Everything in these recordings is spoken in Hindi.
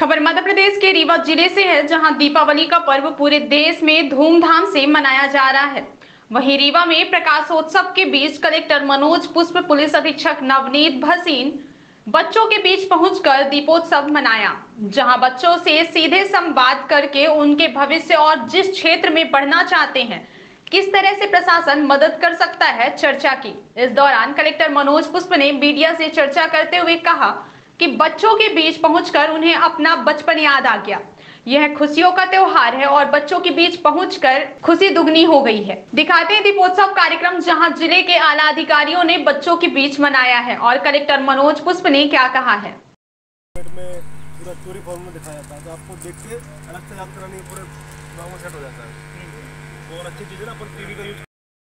खबर मध्य प्रदेश के रीवा जिले से है, जहां दीपावली का पर्व पूरे देश में धूमधाम से मनाया जा रहा है। वहीं रीवा में प्रकाशोत्सव के बीच कलेक्टर मनोज पुष्प, पुलिस अधीक्षक नवनीत भसीन बच्चों के बीच पहुंचकर दीपोत्सव मनाया, जहां बच्चों से सीधे संवाद करके उनके भविष्य और जिस क्षेत्र में बढ़ना चाहते हैं, किस तरह से प्रशासन मदद कर सकता है, चर्चा की। इस दौरान कलेक्टर मनोज पुष्प ने मीडिया से चर्चा करते हुए कहा कि बच्चों के बीच पहुंचकर उन्हें अपना बचपन याद आ गया। यह खुशियों का त्योहार है और बच्चों के बीच पहुंचकर खुशी दुगनी हो गई है। दिखाते हैं दीपोत्सव कार्यक्रम, जहां जिले के आला अधिकारियों ने बच्चों के बीच मनाया है और कलेक्टर मनोज पुष्प ने क्या कहा है। पूरा चोरी फॉर्म में दिखाया जाता है, तो आपको देख के अलग से याद कराने पूरे गाँव में सेट हो जाता है। और अच्छी चीज़ है ना, अपन टीवी का यूज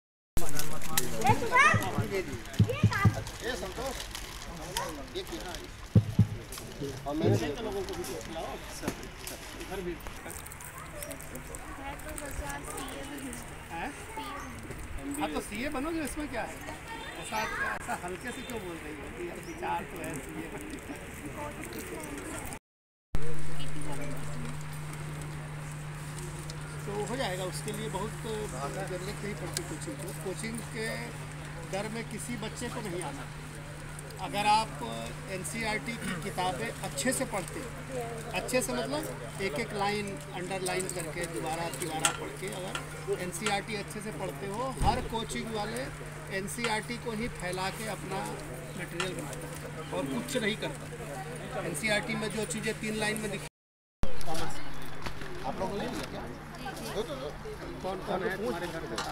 और मैंने लोगों को भी खिलाओ इधर भी हाँ, तो सीए बनोगे, इसमें क्या है? ऐसा हल्के से क्यों बोल रही हो कि यार विचार तो है सीए बनने का। तो हो जाएगा, उसके लिए बहुत जरूरत नहीं पड़ती कोचिंग को। कोचिंग के दर में किसी बच्चे को नहीं आना। अगर आप एनसीईआरटी की किताबें अच्छे से पढ़ते, अच्छे से मतलब एक एक लाइन अंडरलाइन करके दोबारा पढ़ के अगर एनसीईआरटी अच्छे से पढ़ते हो, हर कोचिंग वाले एनसीईआरटी को ही फैला के अपना मटेरियल बनाता है और कुछ नहीं करता। एनसीईआरटी में जो चीज़ें 3 लाइन में लिखी, आप लोग ले लिया क्या? कौन कौन है तुम्हारे घर में?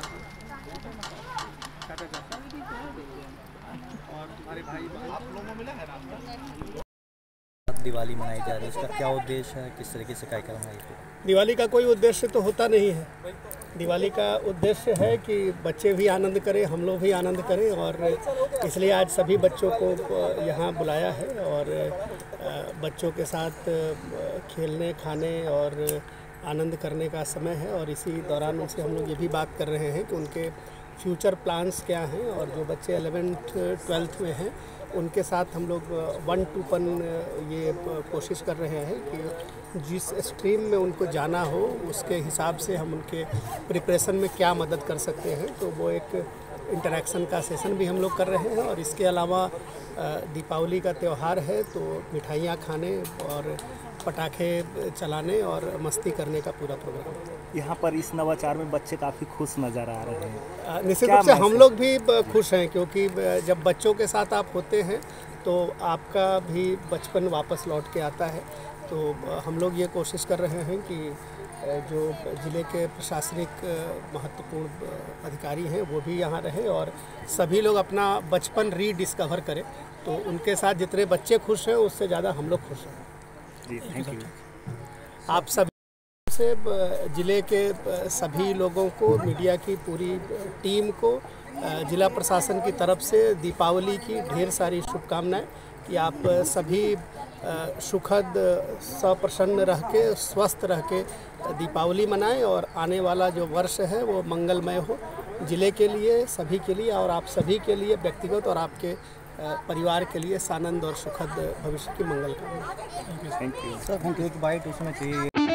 और तुम्हारे भाई बहन आप लोगों में मिला है ना? दिवाली मनाई जा रही है, इसका क्या उद्देश्य है, किस तरीके से कार्यक्रम है? दिवाली का कोई उद्देश्य तो होता नहीं है। दिवाली का उद्देश्य है कि बच्चे भी आनंद करें, हम लोग भी आनंद करें, और इसलिए आज सभी बच्चों को यहाँ बुलाया है और बच्चों के साथ खेलने, खाने और आनंद करने का समय है। और इसी दौरान उनसे हम लोग ये भी बात कर रहे हैं कि उनके फ्यूचर प्लान्स क्या हैं, और जो बच्चे 11th-12th में हैं उनके साथ हम लोग 1-to-1 ये कोशिश कर रहे हैं कि जिस स्ट्रीम में उनको जाना हो उसके हिसाब से हम उनके प्रिपरेशन में क्या मदद कर सकते हैं। तो वो एक इंटरेक्शन का सेशन भी हम लोग कर रहे हैं। और इसके अलावा दीपावली का त्यौहार है, तो मिठाइयाँ खाने और पटाखे चलाने और मस्ती करने का पूरा प्रोग्राम। यहाँ पर इस नवाचार में बच्चे काफ़ी खुश नज़र आ रहे हैं। निश्चित रूप से हम लोग भी खुश हैं, क्योंकि जब बच्चों के साथ आप होते हैं तो आपका भी बचपन वापस लौट के आता है। तो हम लोग ये कोशिश कर रहे हैं कि जो ज़िले के प्रशासनिक महत्वपूर्ण अधिकारी हैं वो भी यहाँ रहे और सभी लोग अपना बचपन रीडिस्कवर करें। तो उनके साथ जितने बच्चे खुश हैं उससे ज़्यादा हम लोग खुश हैं। जी, थैंक यू। आप सभी से ज़िले के सभी लोगों को, मीडिया की पूरी टीम को ज़िला प्रशासन की तरफ से दीपावली की ढेर सारी शुभकामनाएं कि आप सभी सुखद, सप्रसन्न रह के, स्वस्थ रह के दीपावली मनाएं और आने वाला जो वर्ष है वो मंगलमय हो ज़िले के लिए, सभी के लिए, और आप सभी के लिए व्यक्तिगत और आपके परिवार के लिए सानंद और सुखद भविष्य की मंगल कामना। Thank you sir. एक बाइट उसमें चाहिए।